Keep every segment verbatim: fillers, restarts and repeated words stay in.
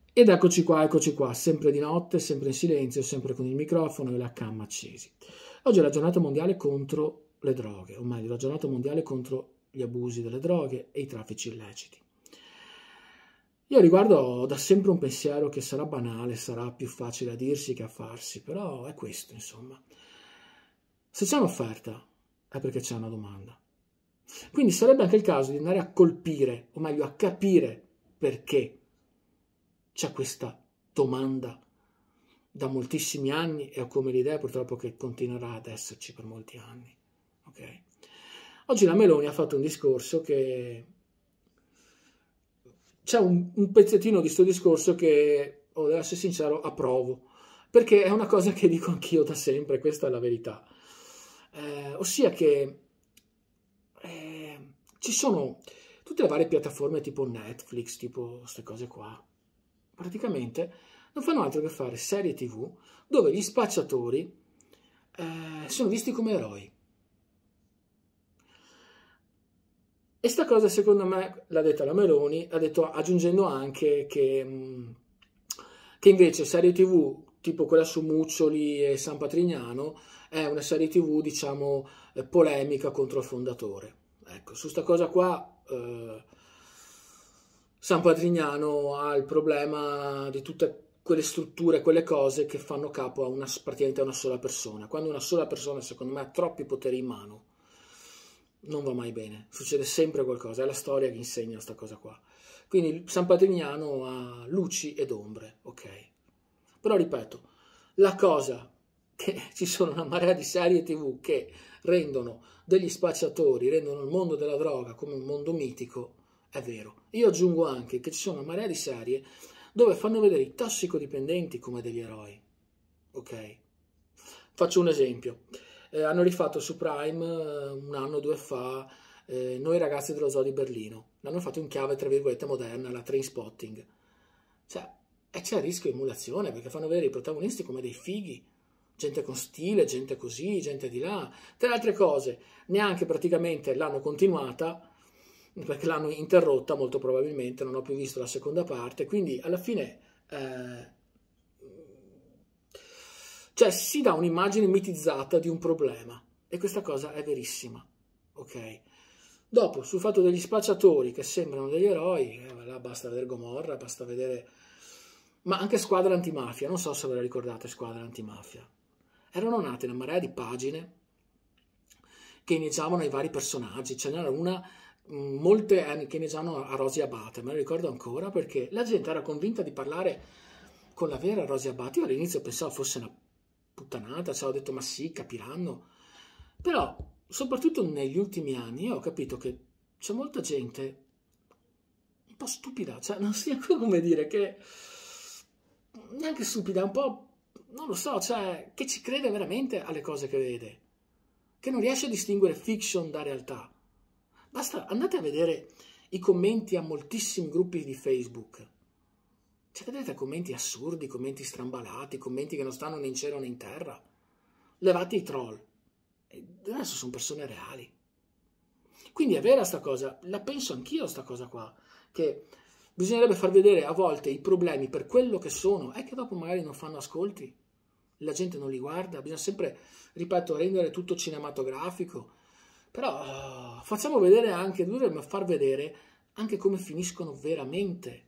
Ed eccoci qua, eccoci qua, sempre di notte, sempre in silenzio, sempre con il microfono e la cam accesi. Oggi è la giornata mondiale contro le droghe, o meglio, la giornata mondiale contro gli abusi delle droghe e i traffici illeciti. Io a riguardo ho da sempre un pensiero che sarà banale, sarà più facile a dirsi che a farsi, però è questo, insomma. Se c'è un'offerta è perché c'è una domanda. Quindi sarebbe anche il caso di andare a colpire, o meglio a capire perché c'è questa domanda da moltissimi anni e ho come l'idea purtroppo che continuerà ad esserci per molti anni. Okay? Oggi la Meloni ha fatto un discorso che... C'è un, un pezzettino di questo discorso che, oh, devo essere sincero, approvo, perché è una cosa che dico anch'io da sempre, questa è la verità. Eh, ossia che eh, ci sono tutte le varie piattaforme tipo Netflix, tipo queste cose qua, praticamente non fanno altro che fare serie tv dove gli spacciatori eh, sono visti come eroi. E sta cosa secondo me l'ha detta la Meloni, ha detto, aggiungendo anche che, che invece serie tv tipo quella su Muccioli e San Patrignano è una serie tv diciamo polemica contro il fondatore. Ecco, su sta cosa qua eh, San Patrignano ha il problema di tutte quelle strutture, quelle cose che fanno capo a una, praticamente a una sola persona. Quando una sola persona secondo me ha troppi poteri in mano non va mai bene, succede sempre qualcosa, è la storia che insegna questa cosa qua. Quindi San Patrignano ha luci ed ombre, ok? Però ripeto, la cosa che ci sono una marea di serie tv che rendono degli spacciatori, rendono il mondo della droga come un mondo mitico, è vero. Io aggiungo anche che ci sono una marea di serie dove fanno vedere i tossicodipendenti come degli eroi, ok? Faccio un esempio. Eh, hanno rifatto su Prime eh, un anno o due fa eh, Noi ragazzi dello zoo di Berlino. L'hanno fatto in chiave, tra virgolette, moderna, la Trainspotting. Cioè, e c'è il rischio di emulazione, perché fanno vedere i protagonisti come dei fighi. Gente con stile, gente così, gente di là. Tra le altre cose, neanche praticamente l'hanno continuata, perché l'hanno interrotta molto probabilmente, non ho più visto la seconda parte, quindi alla fine... Eh, Cioè si dà un'immagine mitizzata di un problema e questa cosa è verissima, ok? Dopo, sul fatto degli spacciatori che sembrano degli eroi, eh, là basta vedere Gomorra, basta vedere... Ma anche Squadra Antimafia, non so se ve la ricordate Squadra Antimafia. Erano nate una marea di pagine che inneggiavano ai vari personaggi, ce n'era una, molte che inneggiavano a Rosy Abate, me lo ricordo ancora perché la gente era convinta di parlare con la vera Rosy Abate. Io all'inizio pensavo fosse una puttanata, cioè ho detto ma sì, capiranno, però soprattutto negli ultimi anni io ho capito che c'è molta gente un po' stupida, cioè non so come dire, che neanche stupida, un po', non lo so, cioè che ci crede veramente alle cose che vede, che non riesce a distinguere fiction da realtà. Basta, andate a vedere i commenti a moltissimi gruppi di Facebook. Cioè, vedete commenti assurdi, commenti strambalati, commenti che non stanno né in cielo né in terra. Levate i troll. E adesso sono persone reali. Quindi è vera sta cosa, la penso anch'io sta cosa qua, che bisognerebbe far vedere a volte i problemi per quello che sono, e che dopo magari non fanno ascolti, la gente non li guarda, bisogna sempre, ripeto, rendere tutto cinematografico, però uh, facciamo vedere anche, dovremmo far vedere anche come finiscono veramente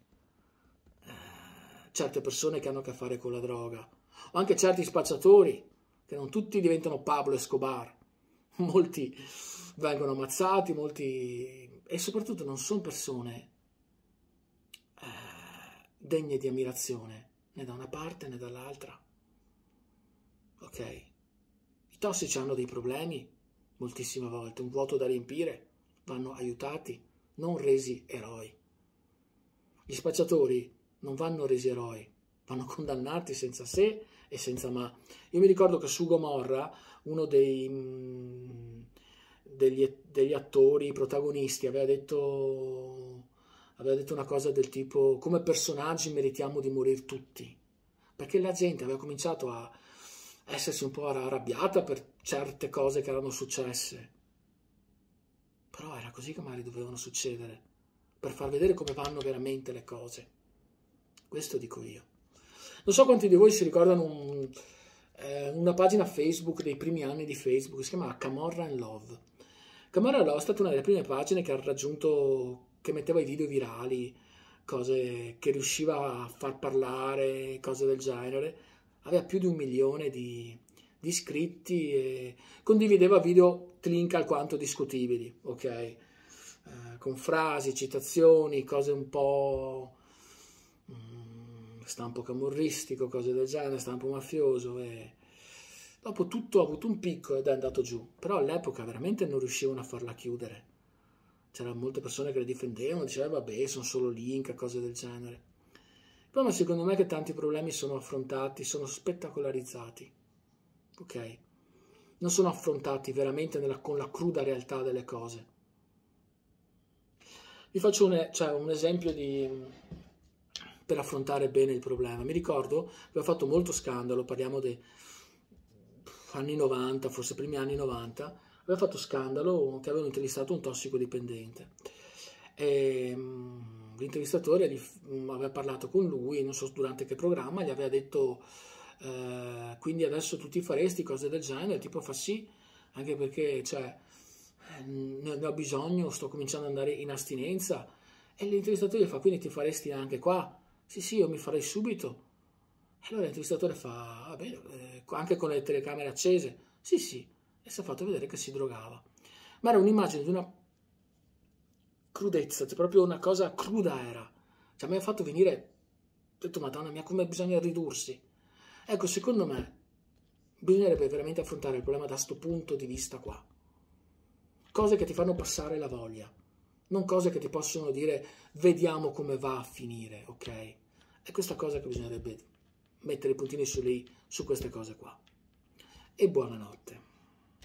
certe persone che hanno a che fare con la droga, o anche certi spacciatori, che non tutti diventano Pablo Escobar, molti vengono ammazzati, molti... e soprattutto non sono persone eh, degne di ammirazione, né da una parte né dall'altra. Ok? I tossici hanno dei problemi, moltissime volte, un vuoto da riempire, vanno aiutati, non resi eroi. Gli spacciatori non vanno resi eroi, vanno condannati senza se e senza ma. Io mi ricordo che su Gomorra uno dei, mh, degli, degli attori protagonisti aveva detto, aveva detto una cosa del tipo: come personaggi meritiamo di morire tutti, perché la gente aveva cominciato a essersi un po' arrabbiata per certe cose che erano successe, però era così che magari dovevano succedere, per far vedere come vanno veramente le cose. Questo dico io. Non so quanti di voi si ricordano un, eh, una pagina Facebook dei primi anni di Facebook, che si chiamava Camorra and Love. Camorra and Love è stata una delle prime pagine che ha raggiunto, che metteva i video virali, cose che riusciva a far parlare, cose del genere. Aveva più di un milione di, di iscritti e condivideva video link alquanto discutibili, ok? Eh, con frasi, citazioni, cose un po' mm, stampo camorristico, cose del genere, stampo mafioso, e dopo tutto ha avuto un picco ed è andato giù, però all'epoca veramente non riuscivano a farla chiudere. C'erano molte persone che le difendevano, dicevano vabbè, sono solo link, cose del genere. Il problema secondo me è che tanti problemi sono affrontati, sono spettacolarizzati, ok? Non sono affrontati veramente nella, con la cruda realtà delle cose. Vi faccio un, cioè, un esempio di, per affrontare bene il problema. Mi ricordo, aveva fatto molto scandalo, parliamo dei anni novanta, forse primi anni novanta, aveva fatto scandalo che avevano intervistato un tossicodipendente. E, l'intervistatore gli, aveva parlato con lui, non so durante che programma, gli aveva detto eh, quindi adesso tu ti faresti cose del genere, tipo fa sì, anche perché cioè, ne, ne ho bisogno, sto cominciando ad andare in astinenza. E l'intervistatore gli fa, quindi ti faresti anche qua? Sì sì, io mi farei subito. E allora l'intervistatore fa, vabbè, eh, anche con le telecamere accese? Sì sì, e si è fatto vedere che si drogava. Ma era un'immagine di una crudezza, cioè proprio una cosa cruda era. Cioè mi ha fatto venire, ho detto madonna mia, come bisogna ridursi. Ecco, secondo me bisognerebbe veramente affrontare il problema da sto punto di vista qua. Cose che ti fanno passare la voglia, non cose che ti possono dire vediamo come va a finire, ok? È questa cosa che bisognerebbe mettere i puntini su lì, su queste cose qua. E buonanotte.